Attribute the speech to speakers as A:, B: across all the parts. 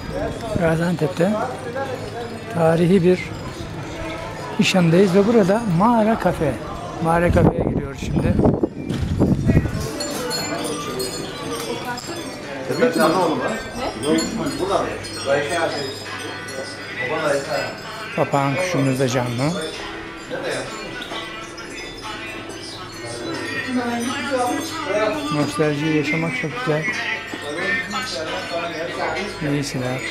A: Gaziantep'te tarihi bir nişandayız ve burada Mağara Kafe. Mağara Kafe'ye gidiyoruz şimdi. Papağan kuşumuz da canlı. Nostaljiyi yaşamak çok güzel. Neyseler.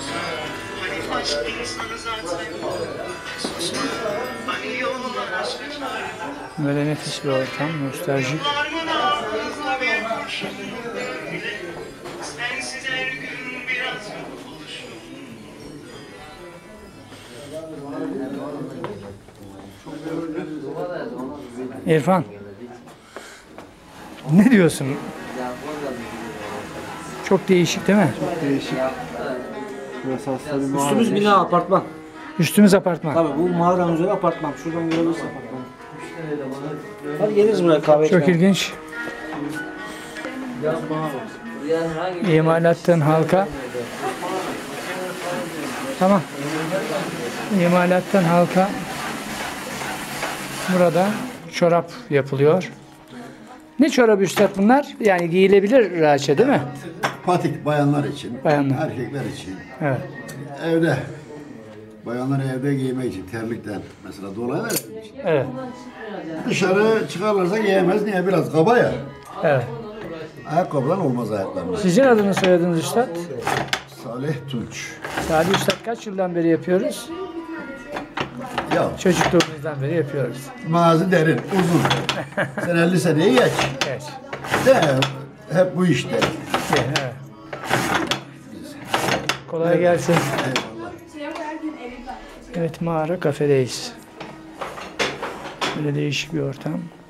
A: Böyle nefis bir ortam, nostaljik. İrfan, ne diyorsun? Çok değişik değil mi?
B: Çok değişik.
C: Üstümüz bina apartman.
A: Üstümüz apartman.
C: Tabii bu mağaranın üzeri apartman. Şuradan görebilirsin apartman. Hadi geliriz buraya kahve
A: Çok
C: içmeye.
A: ilginç. İmalattan halka. Tamam. İmalattan halka. Burada çorap yapılıyor. Ne çorabı üstad bunlar? Yani giyilebilir rahatça değil mi?
B: Patik bayanlar için,
A: Bayanlar.
B: erkekler için.
A: Evet.
B: Evde. Bayanlar evde giymek için terlikten mesela dolaylar için.
A: Evet.
B: Dışarı çıkarlarsa giyemez. Niye? Biraz kaba ya.
A: Evet.
B: Ayakkabıdan olmaz ayaklarımız.
A: Sizin adınız soyadınız üstad?
B: Salih Tunç.
A: Salih üstad kaç yıldan beri yapıyoruz?
B: Ya
A: Çocukluğumuzdan beri yapıyoruz.
B: mazi derin, uzun. Sen 50 seneyi geç.
A: Evet.
B: De hep bu işte.
A: Evet. Kolay gelsin.
B: Eyvallah.
A: Evet, Mağara Kafe'deyiz. Böyle değişik bir ortam.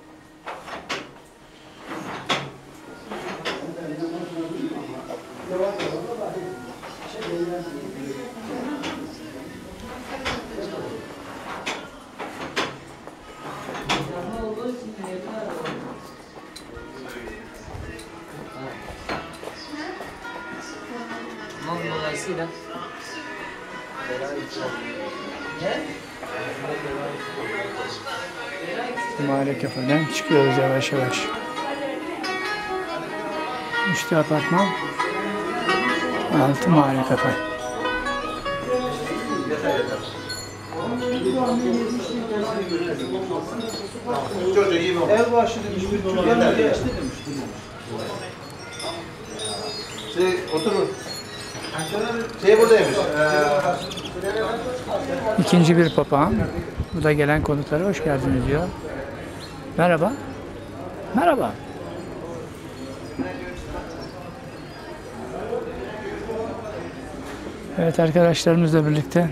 C: Dolayısıyla
A: Mağara Kafe'den çıkıyoruz yavaş yavaş. İşte apartman. Altı Mağara Kafe.
C: ev başı demiş, bir Türkiye'nin geçti demiş.
D: Oturun. Buradaymış.
A: İkinci bir papağan. Bu da gelen konuklara hoş geldiniz diyor. Merhaba. Merhaba. Evet, arkadaşlarımızla birlikte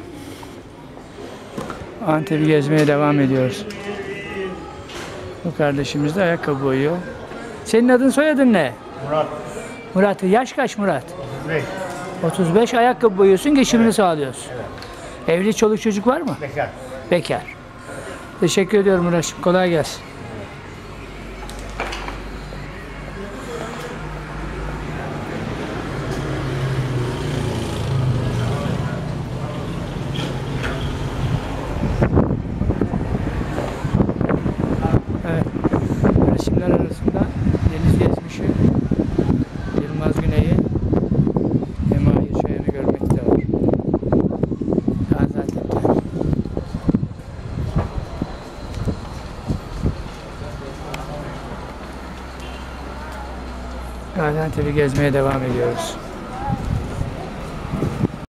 A: Antep'i gezmeye devam ediyoruz. Bu kardeşimiz de ayakkabı boyuyor. Senin adın soyadın ne?
D: Murat.
A: Murat. Yaş kaç Murat?
D: 35.
A: 35, ayakkabı boyuyorsun, geçimini sağlıyorsun. Evli, çoluk çocuk var mı?
D: Bekar.
A: Bekar. Teşekkür ediyorum Murat'cığım. Kolay gelsin. Evet. Resimler arasında Deniz Gezmiş'i, Yılmaz Güney'i, Mahir Çayır'ı görmekte var. Gaziantep'te. Gaziantep'i gezmeye devam ediyoruz.